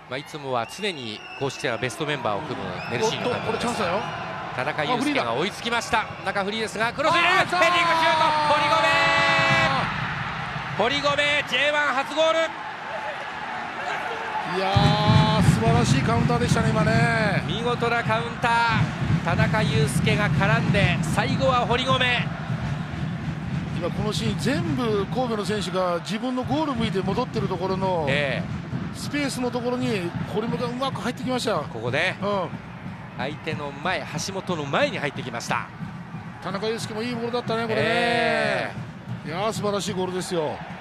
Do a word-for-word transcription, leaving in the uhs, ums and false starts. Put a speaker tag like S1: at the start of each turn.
S1: まあ、いつもは常にこうしてはベストメンバーを組むメルシーニョ監督です。田中裕介が追いつきました。中フリーですがクロス入れる、ヘディングシュート、堀米堀米 ジェイワン 初ゴール。
S2: いやー素晴らしいカウンターでしたね今ね。
S1: 見事なカウンター、田中裕介が絡んで最後は堀米。
S2: 今このシーン全部神戸の選手が自分のゴール向いて戻ってるところのスペースのところに堀米がうまく入ってきました。
S1: ここで、
S2: うん、
S1: 相手の前、橋本の前に入ってきました。
S2: 田中裕介もいいボールだったねこれね、えー、いやー素晴らしいゴールですよ。